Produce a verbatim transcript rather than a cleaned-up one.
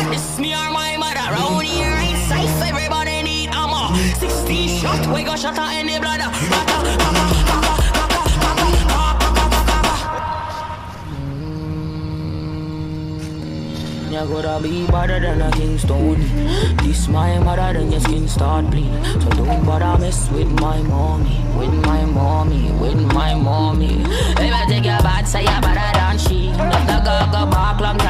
This me or my mother round here ain't safe. Everybody need ammo. Sixteen shot, we got shot at any bladder. You gotta be better than a Kingston. This my mother, then your skin start bleed. So don't bother mess with my mommy, with my mommy, with my mommy. If I take your bad, say you're better than she. Not the go go back, long